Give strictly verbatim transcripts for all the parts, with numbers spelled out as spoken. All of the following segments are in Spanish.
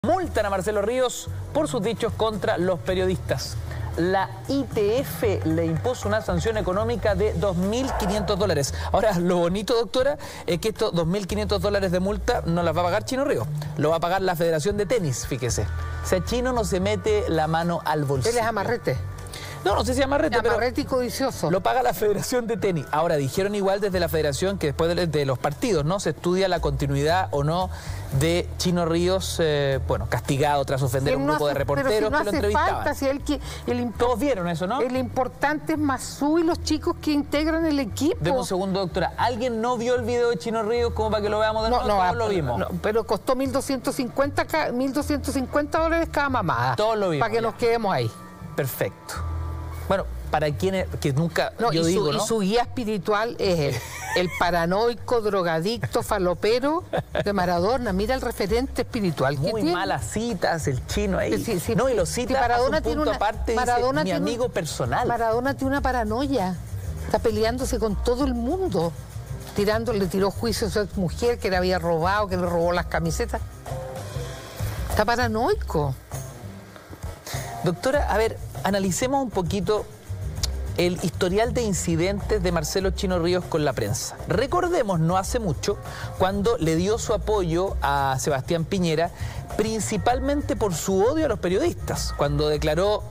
Multan a Marcelo Ríos por sus dichos contra los periodistas. La I T F le impuso una sanción económica de dos mil quinientos dólares. Ahora, lo bonito, doctora, es que estos dos mil quinientos dólares de multa no las va a pagar Chino Ríos. Lo va a pagar la Federación de Tenis, fíjese. O sea, Chino no se mete la mano al bolsillo. Él es amarrete. No, no sé si amarrete, pero amarrete y codicioso. Lo paga la Federación de Tenis. Ahora, dijeron igual desde la Federación que después de, de los partidos, ¿no? Se estudia la continuidad o no de Chino Ríos, eh, bueno, castigado tras ofender a un no grupo hace, de reporteros pero si no que lo hace entrevistaban. Falta, si él, el Todos vieron eso, ¿no? El importante es Mazú y los chicos que integran el equipo. Deme un segundo, doctora. ¿Alguien no vio el video de Chino Ríos como para que lo veamos de nuevo? No, no, Todos lo vimos. No, pero costó mil doscientos cincuenta dólares cada mamada. Todos lo vimos. Para que ya. nos quedemos ahí. Perfecto. Bueno, para quienes que nunca, no, yo y digo, su, ¿no? Y su guía espiritual es él, el paranoico, drogadicto, falopero de Maradona. Mira el referente espiritual que Muy tiene. malas citas, el Chino ahí. Sí, sí, no, y lo cita sí, Maradona a un tiene punto una, aparte, Maradona dice, mi tiene amigo un, personal. Maradona tiene una paranoia. Está peleándose con todo el mundo. Tirando, le tiró juicio a su ex mujer que le había robado, que le robó las camisetas. Está paranoico. Doctora, a ver, analicemos un poquito el historial de incidentes de Marcelo Chino Ríos con la prensa. Recordemos, no hace mucho, cuando le dio su apoyo a Sebastián Piñera, principalmente por su odio a los periodistas, cuando declaró: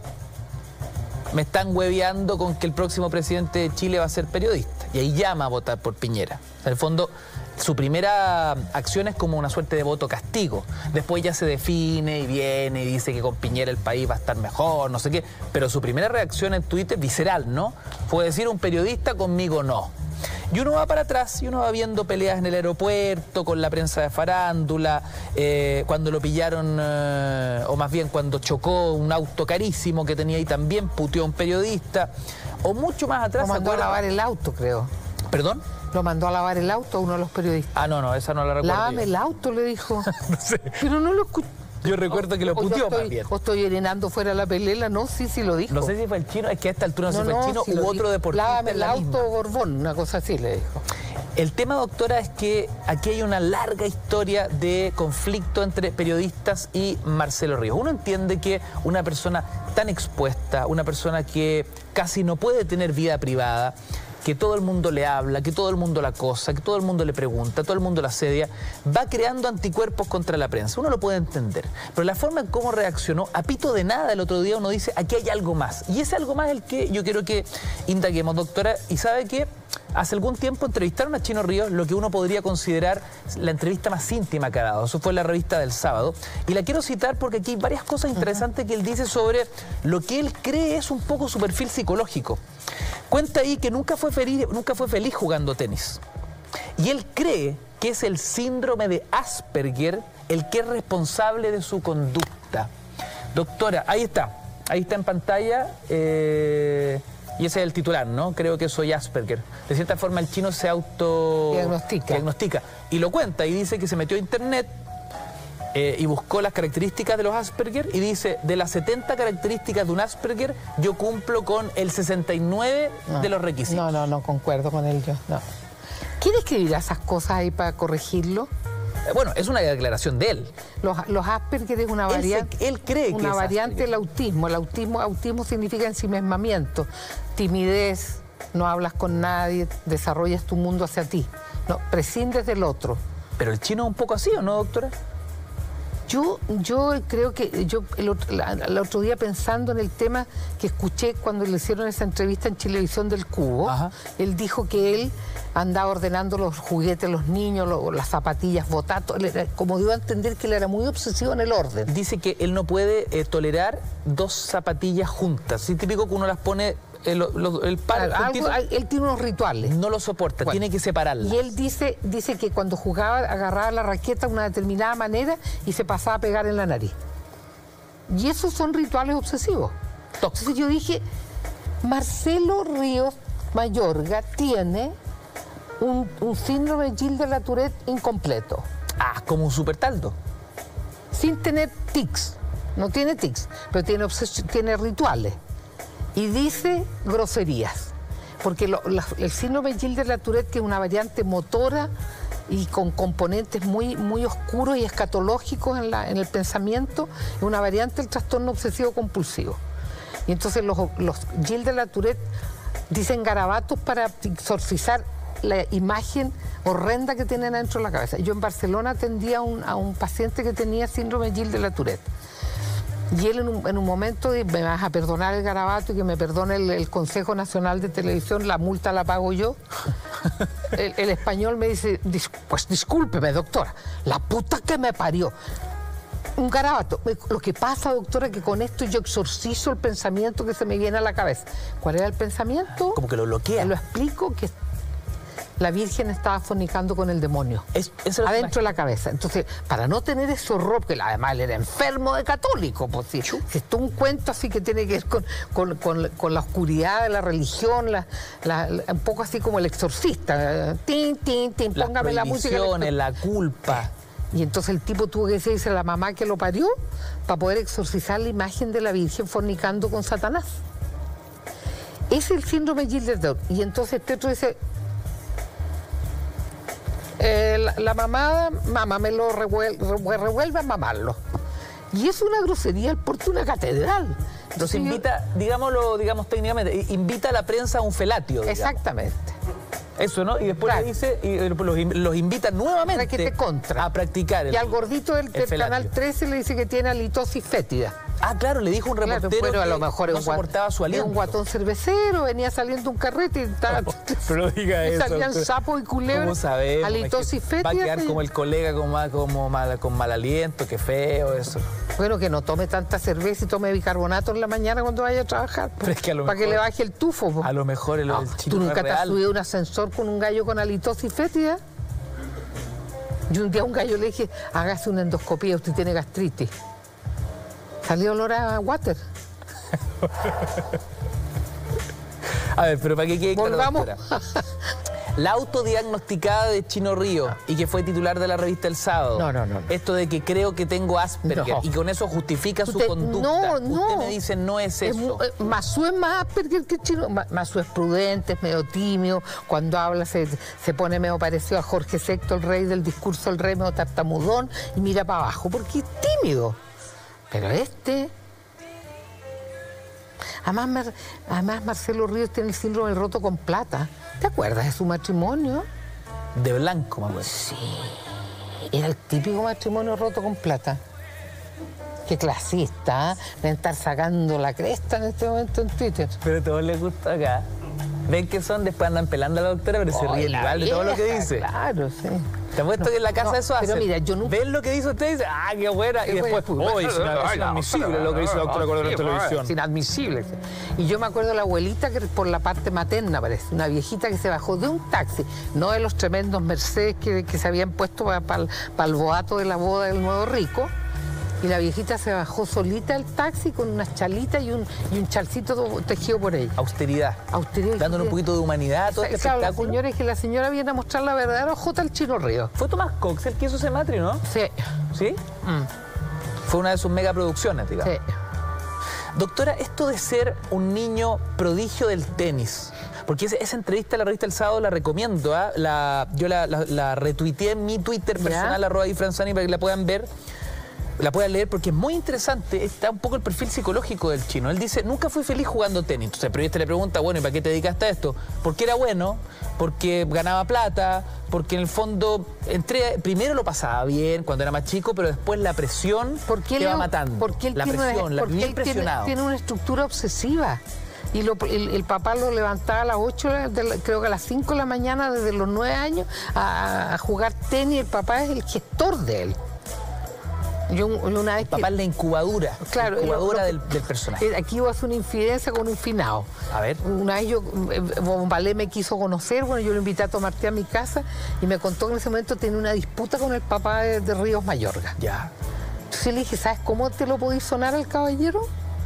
me están hueveando con que el próximo presidente de Chile va a ser periodista. Y ahí llama a votar por Piñera. En el fondo, su primera acción es como una suerte de voto castigo. Después ya se define y viene y dice que con Piñera el país va a estar mejor, no sé qué. Pero su primera reacción en Twitter, visceral, ¿no? Fue decir: un periodista, conmigo no. Y uno va para atrás y uno va viendo peleas en el aeropuerto, con la prensa de farándula, eh, cuando lo pillaron, eh, o más bien cuando chocó un auto carísimo que tenía ahí, también puteó a un periodista. O mucho más atrás... Lo mandó a lavar el auto, creo. ¿Perdón? Lo mandó a lavar el auto a uno de los periodistas. Ah, no, no, esa no la recuerdo. Lávame el auto, le dijo. No sé. Pero no lo escuché. Yo recuerdo que lo puteó más bien. O estoy orinando fuera de la pelela, no, sí, sí lo dijo. No sé si fue el Chino, es que a esta altura no, no sé si fue el Chino sí u otro dijo. deportista. Lávame el la auto, misma. Borbón, una cosa así le dijo. El tema, doctora, es que aquí hay una larga historia de conflicto entre periodistas y Marcelo Ríos. Uno entiende que una persona tan expuesta, una persona que casi no puede tener vida privada, que todo el mundo le habla, que todo el mundo la acosa, que todo el mundo le pregunta, todo el mundo la asedia, va creando anticuerpos contra la prensa. Uno lo puede entender. Pero la forma en cómo reaccionó, a pito de nada, el otro día uno dice: aquí hay algo más. Y ese algo más es el que yo quiero que indaguemos, doctora. Y sabe que hace algún tiempo entrevistaron a Chino Ríos, lo que uno podría considerar la entrevista más íntima que ha dado. Eso fue en la revista del sábado. Y la quiero citar porque aquí hay varias cosas interesantes que él dice sobre lo que él cree es un poco su perfil psicológico. Cuenta ahí que nunca fue feliz, nunca fue feliz jugando tenis. Y él cree que es el síndrome de Asperger el que es responsable de su conducta. Doctora, ahí está. Ahí está en pantalla. Eh, y ese es el titular, ¿no? Creo que soy Asperger. De cierta forma el Chino se auto... Diagnostica. Diagnostica. Y lo cuenta y dice que se metió a internet eh, y buscó las características de los Asperger y dice: de las setenta características de un Asperger, yo cumplo con el sesenta y nueve no, de los requisitos. No, no, no concuerdo con él yo, no. ¿Quién escribirá esas cosas ahí para corregirlo? Eh, bueno, es una declaración de él. Los, los Asperger es una variante, él, se, él cree que una es variante Asperger. del autismo. El autismo, autismo significa ensimismamiento, timidez, no hablas con nadie, desarrollas tu mundo hacia ti, no, prescindes del otro. Pero el Chino es un poco así, ¿o no, doctora? Yo, yo creo que yo el otro, la, el otro día, pensando en el tema que escuché cuando le hicieron esa entrevista en Chilevisión del Cubo, Ajá. él dijo que él andaba ordenando los juguetes, los niños, los, las zapatillas, botatos, como dio a entender que él era muy obsesivo en el orden. Dice que él no puede eh, tolerar dos zapatillas juntas. Es típico que uno las pone... El, el, el par, algo, él tiene unos rituales. No lo soporta, bueno, tiene que separarlas. Y él dice, dice que cuando jugaba agarraba la raqueta de una determinada manera y se pasaba a pegar en la nariz. Y esos son rituales obsesivos. Toc. Entonces yo dije, Marcelo Ríos Mayorga tiene un, un síndrome de Gilles de la Tourette incompleto. Ah, como un supertaldo. Sin tener tics. No tiene tics, pero tiene, tiene rituales. Y dice groserías, porque lo, la, el síndrome de Gilles de la Tourette, que es una variante motora y con componentes muy, muy oscuros y escatológicos en, la, en el pensamiento, es una variante del trastorno obsesivo compulsivo. Y entonces los, los Gilles de la Tourette dicen garabatos para exorcizar la imagen horrenda que tienen adentro de la cabeza. Yo en Barcelona atendía a un, a un paciente que tenía síndrome Gilles de la Tourette. Y él en un, en un momento dice, me vas a perdonar el garabato y que me perdone el, el Consejo Nacional de Televisión, la multa la pago yo. El, el español me dice, Dis, pues discúlpeme, doctora, la puta que me parió. Un garabato. Lo que pasa, doctora, es que con esto yo exorcizo el pensamiento que se me viene a la cabeza. ¿Cuál era el pensamiento? Como que lo bloquea. Lo explico, que la Virgen estaba fornicando con el demonio, es, eso adentro de la cabeza. Entonces, para no tener ese horror, que además él era enfermo de católico, pues si, si esto es un cuento así que tiene que ver con, con, con, con la oscuridad de la religión, la, la, la, un poco así como el exorcista. Tin, tin, tin, póngame la música. La culpa. Y entonces el tipo tuvo que decirse a la mamá que lo parió para poder exorcizar la imagen de la Virgen fornicando con Satanás. Ese es el síndrome Gilles de la Tourette. Y entonces este otro dice... Eh, la, la mamá, mamá me lo revuelve, revuelve a mamarlo. Y es una grosería el porte de una catedral. Entonces invita, digámoslo, digamos técnicamente, invita a la prensa a un felatio. Digamos. Exactamente. Eso, ¿no? Y después claro. le dice, y los, los invita nuevamente que te contra. a practicar. El, y al gordito del, del Canal trece le dice que tiene halitosis fétida. Ah, claro, le dijo un reportero claro, pero a lo mejor que no un soportaba su aliento. Un guatón cervecero, venía saliendo un carrete y estaba... No, pero no diga eso. Salían sapos y culebras. ¿Cómo sabemos? Halitosis fétida. Va a quedar como el colega con mal, como mal, con mal aliento, qué feo eso. Bueno, que no tome tanta cerveza y tome bicarbonato en la mañana cuando vaya a trabajar. Pero es que a lo para mejor, que le baje el tufo. Po. A lo mejor el, no, el chino ¿Tú nunca no es te has real. subido a un ascensor con un gallo con halitosis fétida? Yo un día a un gallo le dije, hágase una endoscopía, usted tiene gastritis. Salió olor a water. A ver, pero para que quede claro, volvamos. La autodiagnosticada de Chino Río no. y que fue titular de la revista El Sábado. No, no, no. no. Esto de que creo que tengo Asperger no. y con eso justifica usted, su conducta. No, no. Usted me dice, no es, es eso. Eh, Masú es más Asperger que Chino. Masú es prudente, es medio tímido. Cuando habla se, se pone medio parecido a Jorge sexto, el rey del discurso, el rey medio tartamudón, y mira para abajo, porque es tímido. Pero este... Además, además, Marcelo Ríos tiene el síndrome del roto con plata. ¿Te acuerdas de su matrimonio? De blanco, me acuerdo. Sí, era el típico matrimonio roto con plata. Qué clasista, ¿eh? Deben estar sacando la cresta en este momento en Twitter. Pero a todos les gusta acá. Ven que son, después andan pelando a la doctora, pero oh, se ríen igual de todo lo que dice. Claro, sí. Te apuesto no, que en la casa no, eso hace. Pero mira, yo nunca... Ven lo que dice usted y dice, ah, qué buena. Y después, oh, es, es inadmisible lo que dice la doctora Cordero en televisión. Es inadmisible. Y yo me acuerdo de la abuelita que por la parte materna, parece, una viejita que se bajó de un taxi, no de los tremendos Mercedes que, que se habían puesto para, para, para el boato de la boda del nuevo rico. Y la viejita se bajó solita del taxi con unas chalitas y un, y un chalcito tejido por ella. Austeridad. Austeridad. Dándole un poquito de humanidad a todo este claro, espectáculo. La señora es que la señora viene a mostrar la verdadera ojota al Chino Río. Fue Tomás Cox el que hizo ese matri, ¿no? Sí. ¿Sí? Mm. Fue una de sus megaproducciones, digamos. Sí. Doctora, esto de ser un niño prodigio del tenis, porque esa, esa entrevista a la revista El Sábado la recomiendo, ¿eh? la, yo la, la, la retuiteé en mi Twitter personal, arroba y Franzani, para que la puedan ver. La puedan leer porque es muy interesante, está un poco el perfil psicológico del chino. Él dice, nunca fui feliz jugando tenis. Entonces el periodista le pregunta, bueno, ¿y para qué te dedicaste a esto? Porque era bueno, porque ganaba plata, porque en el fondo entré, primero lo pasaba bien cuando era más chico, pero después la presión te va matando. Porque él la tiene presión, una, la porque él tiene, tiene una estructura obsesiva. Y lo, el, el papá lo levantaba a las ocho, de la, creo que a las cinco de la mañana, desde los nueve años, a, a jugar tenis. El papá es el gestor de él. Yo una vez papá que, es la incubadura, claro, la incubadora lo, del, del personaje. Aquí hubo a hacer una infidencia con un finado. A ver. Una vez yo, Bombalé me quiso conocer, bueno, yo lo invité a tomar té a mi casa y me contó que en ese momento tenía una disputa con el papá de, de Ríos Mayorga. Ya. Entonces le dije, ¿sabes cómo te lo podís sonar al caballero?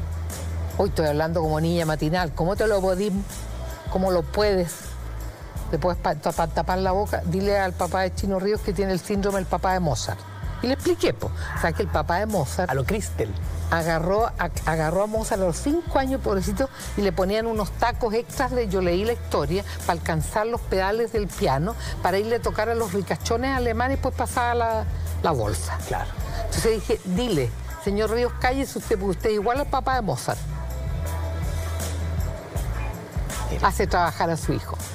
Hoy estoy hablando como niña matinal. ¿Cómo te lo podís? ¿Cómo lo puedes? Te puedes pa, pa, tapar la boca. Dile al papá de Chino Ríos que tiene el síndrome del papá de Mozart. Y le expliqué, pues, o sea, que el papá de Mozart... A lo Cristel. Agarró a, agarró a Mozart a los cinco años, pobrecito, y le ponían unos tacos extras de Yo leí la historia para alcanzar los pedales del piano, para irle a tocar a los ricachones alemanes y pues pasaba la, la bolsa. Claro. Entonces dije, dile, señor Ríos, cállese usted, porque usted es igual al papá de Mozart. Mira. Hace trabajar a su hijo.